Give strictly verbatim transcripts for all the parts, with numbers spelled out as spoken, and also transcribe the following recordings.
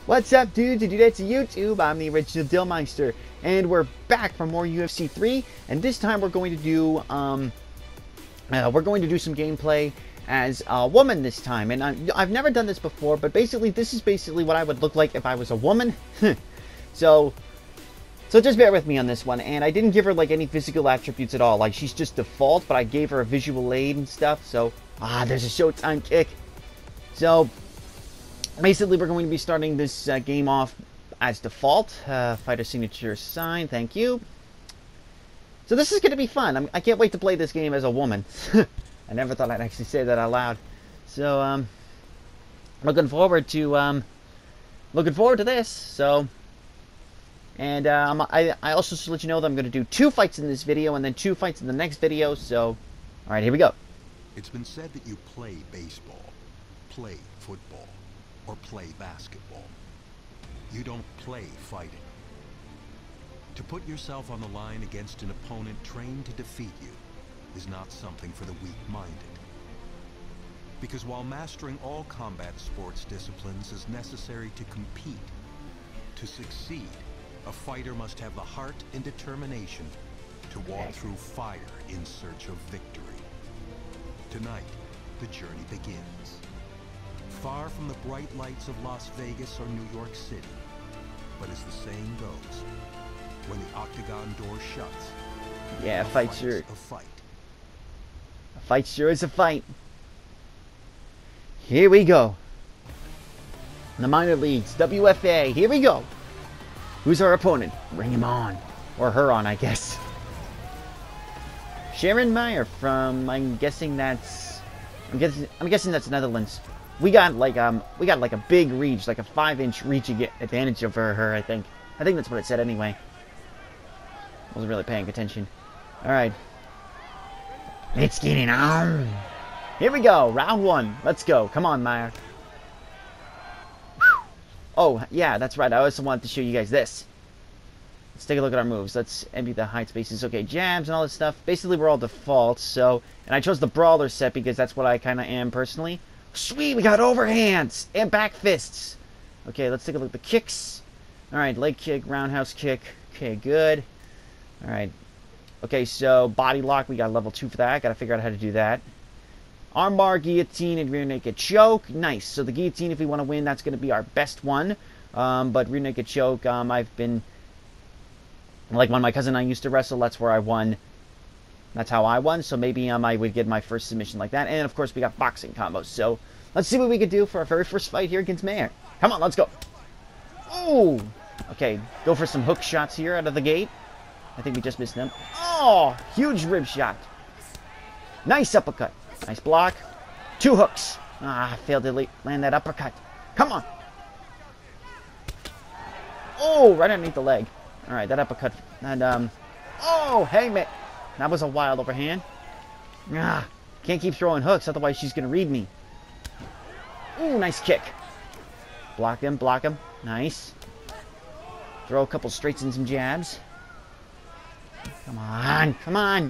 What's up, dudes and dudettes of YouTube? I'm the original Dillmeister, and we're back for more U F C three, and this time we're going to do, um, uh, we're going to do some gameplay as a woman this time, and I, I've never done this before, but basically, this is basically what I would look like if I was a woman. so, so just bear with me on this one, and I didn't give her, like, any physical attributes at all, like, she's just default, but I gave her a visual aid and stuff, so, ah, there's a Showtime kick. So, basically, we're going to be starting this uh, game off as default. Uh, fighter signature sign, thank you. So this is going to be fun. I'm, I can't wait to play this game as a woman. I never thought I'd actually say that out loud. So, um, looking forward to, um, looking forward to this. So, and um, I, I also should let you know that I'm going to do two fights in this video and then two fights in the next video. So, all right, here we go. It's been said that you play baseball, play football, or play basketball. You don't play fighting. To put yourself on the line against an opponent trained to defeat you is not something for the weak-minded. Because while mastering all combat sports disciplines is necessary to compete, to succeed, a fighter must have the heart and determination to walk through fire in search of victory. Tonight, the journey begins. Far from the bright lights of Las Vegas or New York City. But as the saying goes, when the octagon door shuts, yeah, a fight sure. A fight. A fight sure is a fight. Here we go. In the minor leagues, W F A, here we go. Who's our opponent? Bring him on. Or her on, I guess. Sharon Meyer from, I'm guessing that's, I'm guessing, I'm guessing that's Netherlands. We got like um we got like a big reach, like a five inch reach advantage over her. I think. I think that's what it said anyway. Wasn't really paying attention. All right, let's get it on. Here we go, round one. Let's go. Come on, Meyer. Oh yeah, that's right. I also wanted to show you guys this. Let's take a look at our moves. Let's empty the hide spaces. Okay, jabs and all this stuff. Basically, we're all default. So, and I chose the brawler set because that's what I kind of am personally. Sweet, we got overhands and back fists. Okay, let's take a look at the kicks. Alright, leg kick, roundhouse kick. Okay, good. Alright. Okay, so body lock, we got level two for that. Gotta figure out how to do that. Armbar, guillotine, and rear naked choke. Nice. So the guillotine, if we want to win, that's going to be our best one. Um, but rear naked choke, um, I've been... Like when my cousin and I used to wrestle, that's where I won. That's how I won, so maybe um, I would get my first submission like that. And, of course, we got boxing combos. So, let's see what we can do for our very first fight here against Mayer. Come on, let's go. Oh! Okay, go for some hook shots here out of the gate. I think we just missed them. Oh! Huge rib shot. Nice uppercut. Nice block. Two hooks. Ah, I failed to land that uppercut. Come on. Oh, right underneath the leg. All right, that uppercut. And, um... Oh, hey, man. That was a wild overhand. Ah, can't keep throwing hooks, otherwise she's going to read me. Ooh, nice kick. Block him, block him. Nice. Throw a couple straights and some jabs. Come on, come on.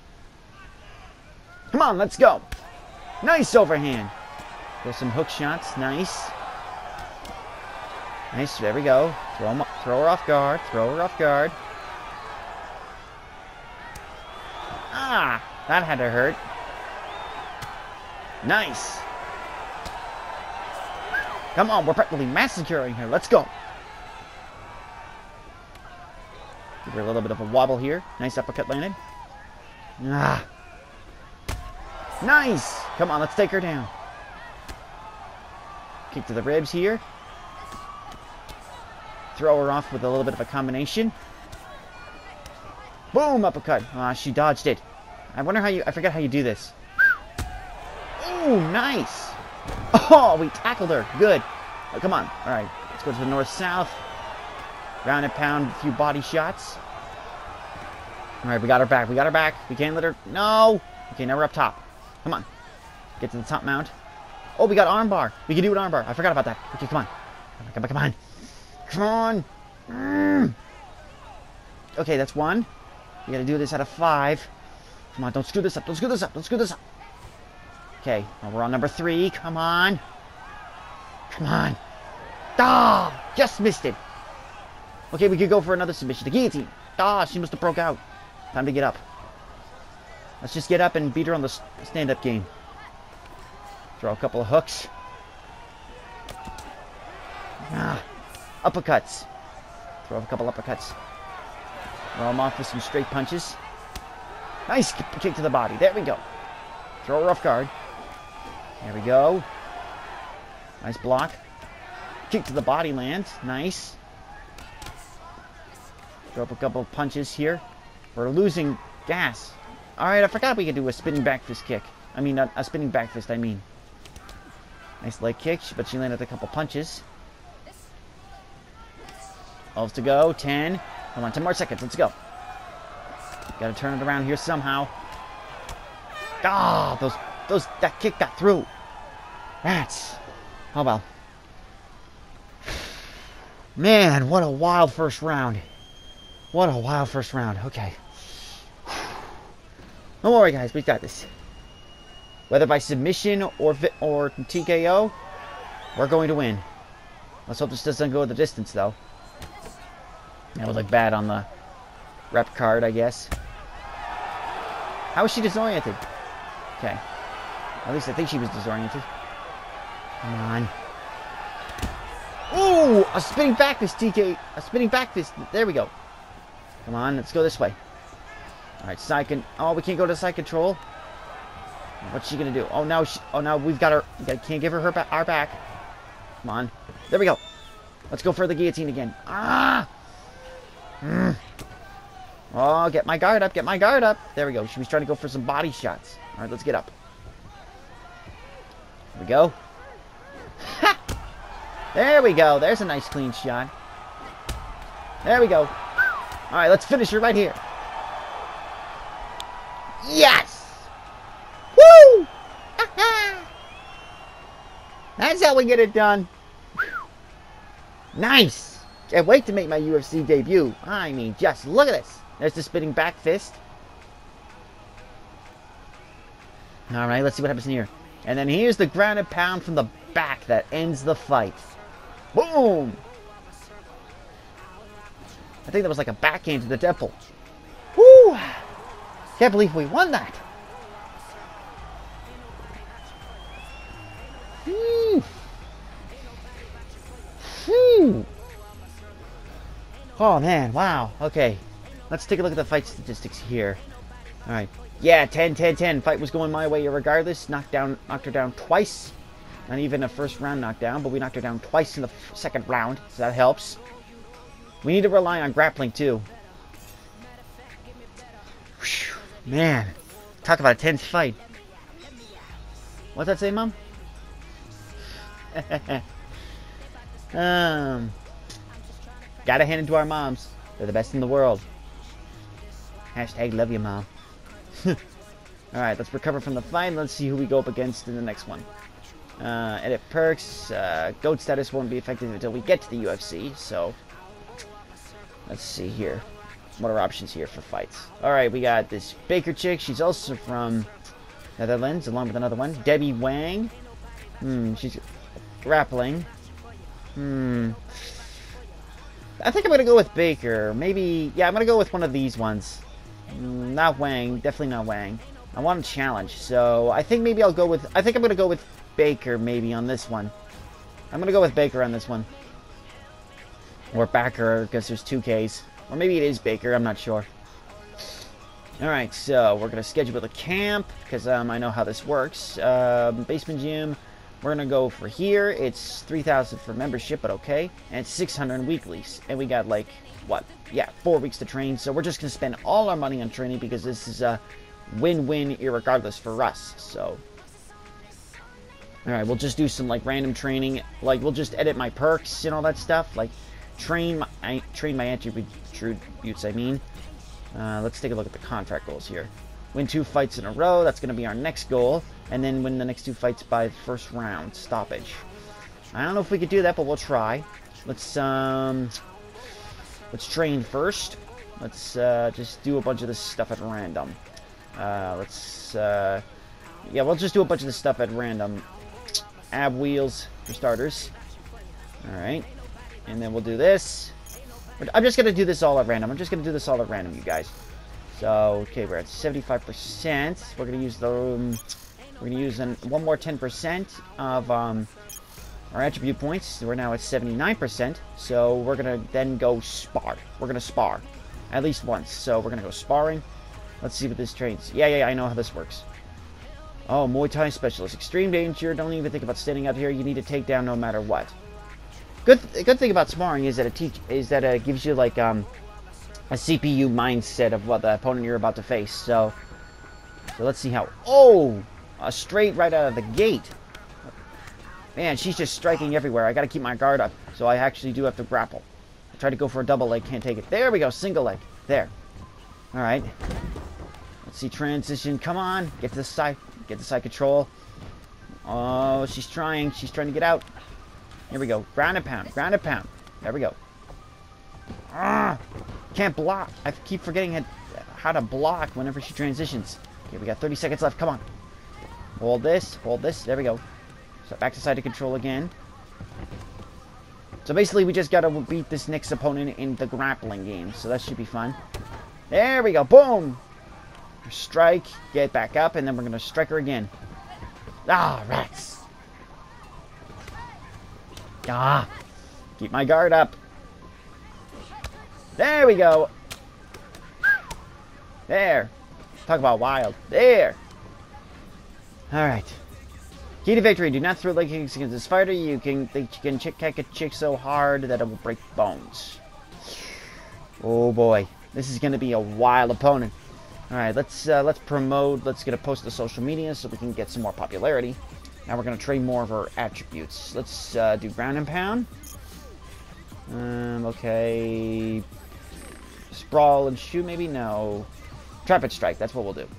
Come on, let's go. Nice overhand. Throw some hook shots. Nice. Nice, there we go. Throw, him, throw her off guard. Throw her off guard. Ah, that had to hurt. Nice. Come on, we're practically massacring her. Let's go. Give her a little bit of a wobble here. Nice uppercut landed. Ah. Nice. Come on, let's take her down. Kick to the ribs here. Throw her off with a little bit of a combination. Boom, uppercut. Ah, she dodged it. I wonder how you... I forget how you do this. Ooh, nice. Oh, we tackled her. Good. Oh, come on. All right. Let's go to the north-south. Round and pound, a few body shots. All right, we got her back. We got her back. We can't let her... No. Okay, now we're up top. Come on. Get to the top mount. Oh, we got armbar. We can do an armbar. I forgot about that. Okay, come on. Come on, come on. Come on. Mm. Okay, that's one. We gotta do this out of five. Come on, don't screw this up. Don't screw this up. Don't screw this up. Okay, well, we're on number three. Come on. Come on. Ah! Just missed it. Okay, we could go for another submission. The guillotine. Ah, she must have broke out. Time to get up. Let's just get up and beat her on the stand-up game. Throw a couple of hooks. Ah, uppercuts. Throw a couple uppercuts. Throw them off with some straight punches. Nice kick to the body. There we go. Throw a rough guard. There we go. Nice block. Kick to the body lands. Nice. Throw up a couple of punches here. We're losing gas. Alright, I forgot we could do a spinning back fist kick. I mean, a, a spinning back fist, I mean. Nice leg kick, but she landed a couple punches. twelve to go. ten. Come on, ten more seconds. Let's go. Gotta turn it around here somehow. Ah, those, those, that kick got through. Rats. Oh well. Man, what a wild first round. What a wild first round. Okay. Don't worry, guys. We've got this. Whether by submission or or T K O, we're going to win. Let's hope this doesn't go the distance, though. That would look bad on the rep card, I guess. How is she disoriented? Okay. At least I think she was disoriented. Come on. Ooh! A spinning back fist, T K. A spinning back fist. There we go. Come on, let's go this way. Alright, side con... Oh, we can't go to side control. What's she gonna do? Oh, now she... Oh, now we've got her... We can't give her, her ba our back. Come on. There we go. Let's go for the guillotine again. Ah! Mm. Oh, get my guard up. Get my guard up. There we go. She was trying to go for some body shots. Alright, let's get up. There we go. Ha! There we go. There's a nice clean shot. There we go. Alright, let's finish her right here. Yes! Woo! That's how we get it done. Nice! Can't wait to make my U F C debut. I mean, just look at this. There's the spinning back fist. Alright, let's see what happens in here. And then here's the ground and pound from the back that ends the fight. Boom! I think that was like a backhand to the temple. Woo! Can't believe we won that. Hmm. Hmm. Oh man, wow. Okay. Let's take a look at the fight statistics here. Alright. Yeah, ten, ten, ten. Fight was going my way regardless. Knocked down, knocked her down twice. Not even a first round knockdown, but we knocked her down twice in the second round, so that helps. We need to rely on grappling too. Whew, man, talk about a tense fight. What's that say, Mom? um, gotta hand it to our moms. They're the best in the world. Hashtag love you, Mom. Alright, let's recover from the fight. Let's see who we go up against in the next one. Uh, edit perks. Uh, GOAT status won't be effective until we get to the U F C, so... Let's see here. What are options here for fights? Alright, we got this Baker chick. She's also from Netherlands, along with another one. Debbie Wang. Hmm, she's grappling. Hmm. I think I'm going to go with Baker. Maybe, yeah, I'm going to go with one of these ones. Mm, not Wang. Definitely not Wang. I want a challenge, so I think maybe I'll go with... I think I'm going to go with Baker, maybe, on this one. I'm going to go with Baker on this one. Or Backer, because there's two Ks. Or maybe it is Baker, I'm not sure. Alright, so we're going to schedule the camp, because um, I know how this works. Um, basement gym, we're going to go for here. It's three thousand for membership, but okay. And it's six hundred weeklies. And we got, like, what? Yeah, four weeks to train. So we're just going to spend all our money on training, because this is a win-win irregardless for us. So... Alright, we'll just do some, like, random training. Like, we'll just edit my perks and all that stuff. Like... Train my, I, train my attributes, I mean. Uh, let's take a look at the contract goals here. Win two fights in a row. That's going to be our next goal. And then win the next two fights by the first round. Stoppage. I don't know if we could do that, but we'll try. Let's, um... Let's train first. Let's, uh, just do a bunch of this stuff at random. Uh, let's, uh... Yeah, we'll just do a bunch of this stuff at random. Ab wheels, for starters. Alright. And then we'll do this. I'm just going to do this all at random. I'm just going to do this all at random, you guys. So, okay, we're at seventy-five percent. We're going to use the... Um, we're going to use an, one more ten percent of um, our attribute points. We're now at seventy-nine percent. So, we're going to then go spar. We're going to spar. At least once. So, we're going to go sparring. Let's see what this trains. Yeah, yeah, yeah, I know how this works. Oh, Muay Thai specialist. Extreme danger. Don't even think about standing up here. You need to take down no matter what. Good, good thing about sparring is that it teach is that it gives you like um a C P U mindset of what the opponent you're about to face. So, so let's see how. Oh, a straight right out of the gate. Man, she's just striking everywhere. I got to keep my guard up, so I actually do have to grapple. I tried to go for a double leg, can't take it. There we go, single leg. There. All right. Let's see transition. Come on, get to the side, get the side control. Oh, she's trying. She's trying to get out. Here we go. Ground and pound. Ground and pound. There we go. Ah, can't block. I keep forgetting how to block whenever she transitions. Okay, we got thirty seconds left. Come on. Hold this. Hold this. There we go. So back to side of control again. So basically, we just got to beat this next opponent in the grappling game. So that should be fun. There we go. Boom. Strike. Get back up. And then we're going to strike her again. Ah, rats. Ah, keep my guard up. There we go. There. Talk about wild. There. All right. Key to victory. Do not throw leg kicks against this fighter. You can, they can chick kick a chick so hard that it will break bones. Oh boy. This is going to be a wild opponent. All right. Let's, uh, let's promote. Let's get a post to social media so we can get some more popularity. Now we're going to train more of our attributes. Let's uh, do ground and pound. Um, okay. Sprawl and shoot, maybe? No. Trap and strike. That's what we'll do.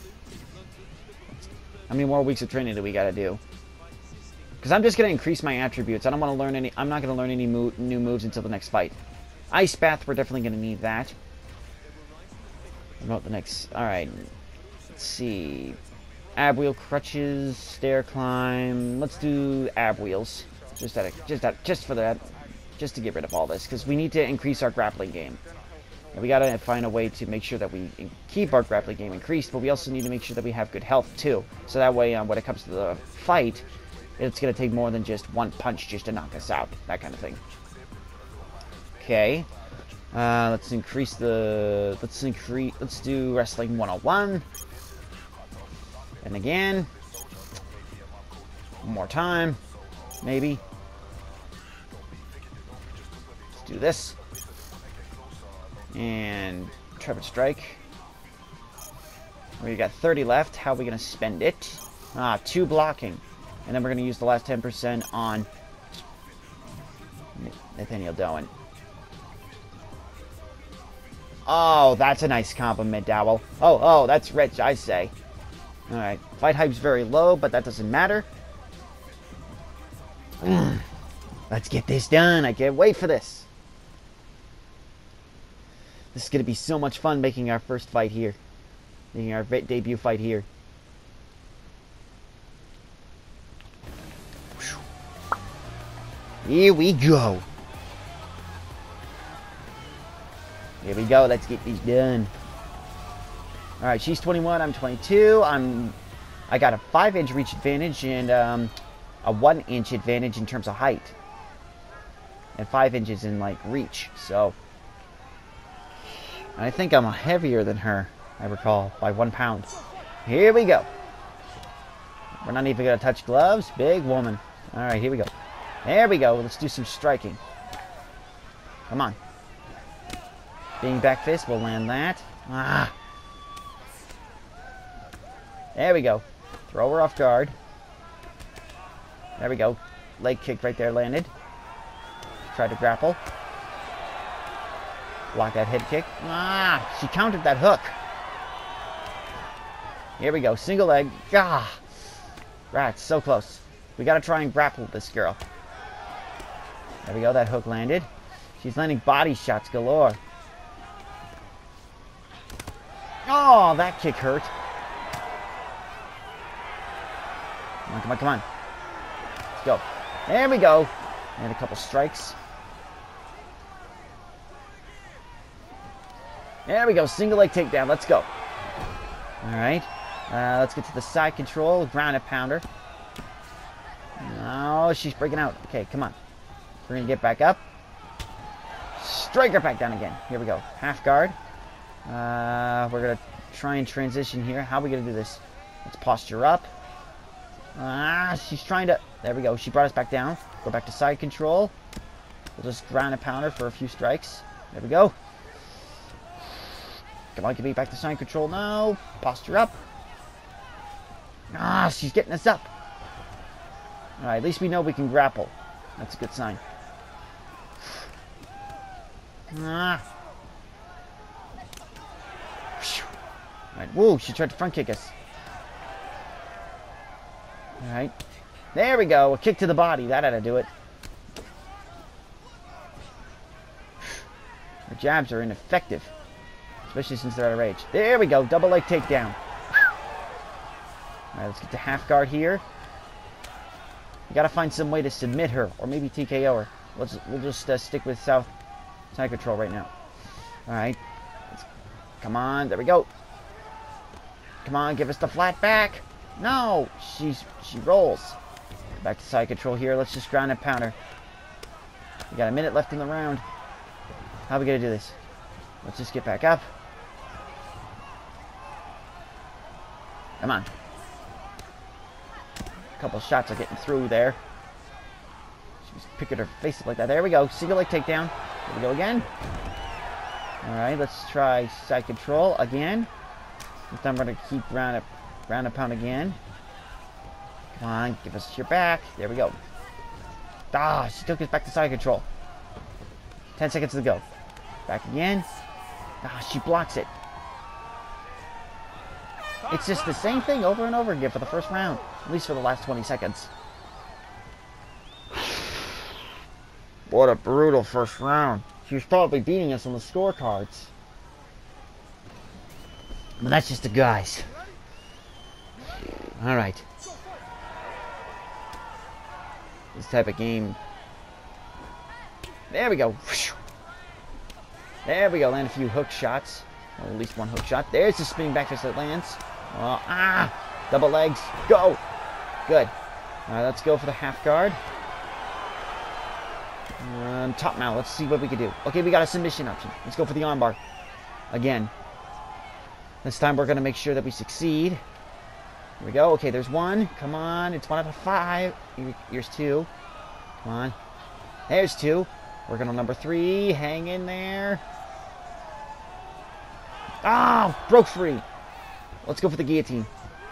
How many more weeks of training do we got to do? Because I'm just going to increase my attributes. I don't want to learn any... I'm not going to learn any mo new moves until the next fight. Ice Bath, we're definitely going to need that. What about the next... Alright. Let's see... Ab wheel, crutches, stair climb. Let's do ab wheels. Just at a, just at, just for that, just to get rid of all this, because we need to increase our grappling game. And we gotta find a way to make sure that we keep our grappling game increased, but we also need to make sure that we have good health too. So that way, um, when it comes to the fight, it's gonna take more than just one punch just to knock us out, that kind of thing. Okay. Uh, let's increase the. Let's increase. Let's do wrestling one oh one. And again, one more time, maybe. Let's do this. And trap and strike. We got thirty left. How are we going to spend it? Ah, two blocking. And then we're going to use the last ten percent on Nathaniel Doan. Oh, that's a nice compliment, Dowell. Oh, oh, that's rich, I say. Alright, fight hype's very low, but that doesn't matter. Let's get this done. I can't wait for this. This is going to be so much fun making our first fight here. Making our debut fight here. Here we go. Here we go. Let's get these done. All right, she's twenty-one. I'm twenty-two. I'm. I got a five-inch reach advantage and um, a one-inch advantage in terms of height, and five inches in like reach. So I think I'm heavier than her. I recall by one pound. Here we go. We're not even gonna touch gloves. Big woman. All right, here we go. There we go. Let's do some striking. Come on. Being back fist, we'll land that. Ah. There we go. Throw her off guard. There we go. Leg kick right there landed. Try to grapple. Block that head kick. Ah, she countered that hook. Here we go. Single leg. Ah. Rats, so close. We gotta try and grapple this girl. There we go. That hook landed. She's landing body shots galore. Oh, that kick hurt. Come on, come on, come on. Let's go. There we go. And a couple strikes. There we go. Single leg takedown. Let's go. All right. Uh, let's get to the side control. Ground and pounder. No, she's breaking out. Okay, come on. We're going to get back up. Strike her back down again. Here we go. Half guard. Uh, we're going to try and transition here. How are we going to do this? Let's posture up. Ah, she's trying to... There we go. She brought us back down. Go back to side control. We'll just ground and pound her for a few strikes. There we go. Come on, get me back to side control now. Posture up. Ah, she's getting us up. Alright, at least we know we can grapple. That's a good sign. Ah. Alright, whoa, she tried to front kick us. Alright. There we go. A kick to the body. That ought to do it. Her jabs are ineffective. Especially since they're out of range. There we go. Double leg takedown. Alright, let's get to half guard here. We gotta find some way to submit her. Or maybe T K O her. Let's, we'll just uh, stick with south side control right now. Alright. Come on. There we go. Come on. Give us the flat back. No. She's She rolls. Back to side control here. Let's just ground and pound her. We got a minute left in the round. How are we gonna do this? Let's just get back up. Come on. A couple shots are getting through there. She's picking her face up like that. There we go. Single leg takedown. Here we go again. Alright, let's try side control again. This time we're going to keep round and, round and pound again. Come on, give us your back. There we go. Ah, she took us back to side control. Ten seconds to go. Back again. Ah, she blocks it. It's just the same thing over and over again for the first round. At least for the last twenty seconds. What a brutal first round. She was probably beating us on the scorecards. But that's just the guys. Alright. This type of game. There we go. There we go. Land a few hook shots. Or at least one hook shot. There's the spinning back fist that lands. Oh, ah! Double legs. Go! Good. Alright, let's go for the half guard. Um, top mount. Let's see what we can do. Okay, we got a submission option. Let's go for the armbar. Again. This time we're going to make sure that we succeed. Here we go. Okay, there's one. Come on. It's one out of five. Here, here's two. Come on. There's two. Working on number three. Hang in there. Ah! Oh, broke free. Let's go for the guillotine.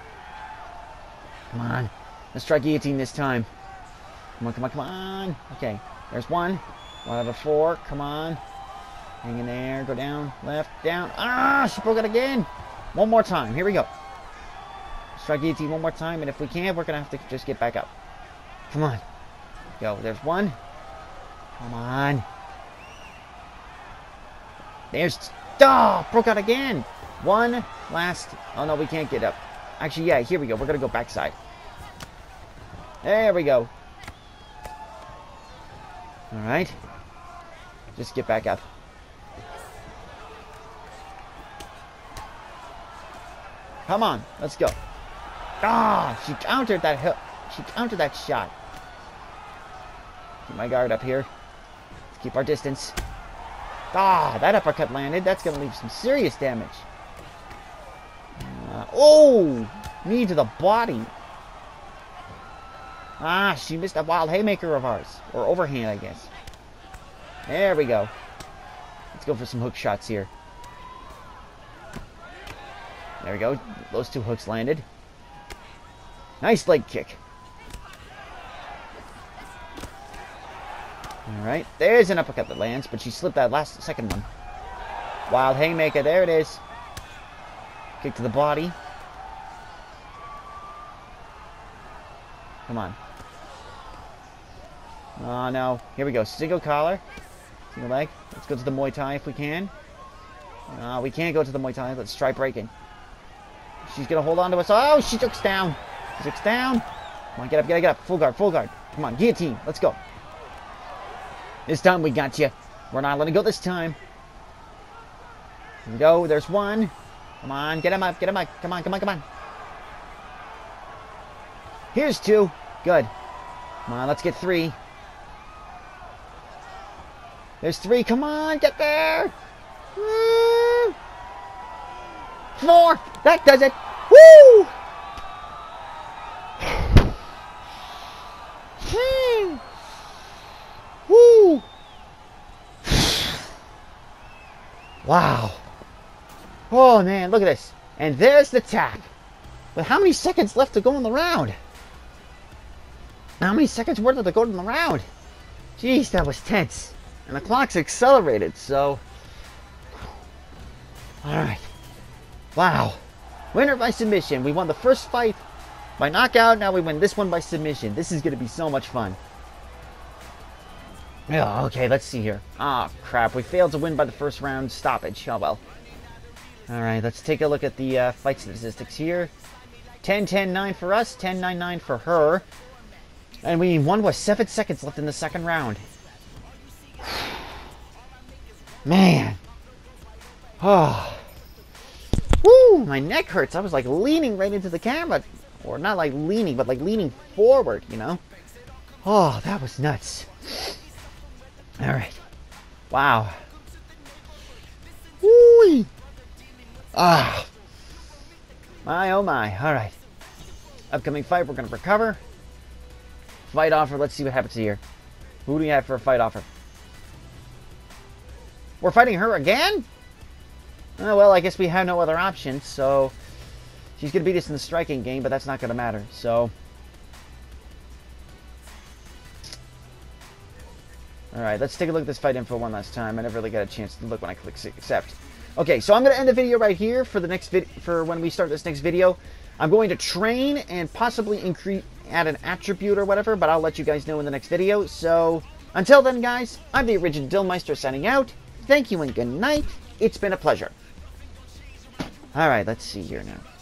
Come on. Let's try guillotine this time. Come on, come on, come on. Okay. There's one. One out of four. Come on. Hang in there. Go down. Left. Down. Ah! She broke it again. One more time. Here we go. Let's try guillotine one more time. And if we can't, we're going to have to just get back up. Come on. Go. There's one. Come on. There's... Oh! Broke out again. One last... Oh, no. We can't get up. Actually, yeah. Here we go. We're going to go backside. There we go. Alright. Just get back up. Come on. Let's go. Ah! She countered that hook. She countered that shot. Keep my guard up here. Let's keep our distance. Ah! That uppercut landed. That's going to leave some serious damage. Uh, oh! Knee to the body. Ah, she missed that wild haymaker of ours. Or overhand, I guess. There we go. Let's go for some hook shots here. There we go. Those two hooks landed. Nice leg kick. Alright. There's an uppercut that lands, but she slipped that last second one. Wild haymaker. There it is. Kick to the body. Come on. Oh, no. Here we go. Single collar. Single leg. Let's go to the Muay Thai if we can. Uh, we can't go to the Muay Thai. Let's try breaking. She's going to hold on to us. Oh, she took us down. She took us down. Come on, get up, get up, get up. Full guard, full guard. Come on, guillotine. Let's go. This time we got you. We're not letting go this time. Here we go. There's one. Come on. Get him up. Get him up. Come on. Come on. Come on. Here's two. Good. Come on. Let's get three. There's three. Come on. Get there. Woo! Four. That does it. Woo! Woo! Wow. Oh, man. Look at this. And there's the tap. But how many seconds left to go in the round? How many seconds worth of to go in the round? Jeez, that was tense. And the clock's accelerated, so... Alright. Wow. Winner by submission. We won the first fight by knockout. Now we win this one by submission. This is going to be so much fun. Oh, okay, let's see here. Ah, oh, crap. We failed to win by the first round stoppage. Oh, well. Alright, let's take a look at the uh, fight statistics here. ten ten nine for us, ten nine nine for her. And we won with seven seconds left in the second round. Man. Oh. Woo! My neck hurts. I was like leaning right into the camera. Or not like leaning, but like leaning forward, you know? Oh, that was nuts. Alright. Wow. Woo! Ah. My, oh my. Alright. Upcoming fight, we're going to recover. Fight offer, let's see what happens here. Who do we have for a fight offer? We're fighting her again? Oh, well, I guess we have no other option, so... She's going to beat us in the striking game, but that's not going to matter, so... Alright, let's take a look at this fight info one last time. I never really got a chance to look when I click accept. Okay, so I'm going to end the video right here for the next vid for when we start this next video. I'm going to train and possibly increase add an attribute or whatever, but I'll let you guys know in the next video. So, until then, guys, I'm the original Dillmeister signing out. Thank you and good night. It's been a pleasure. Alright, let's see here now.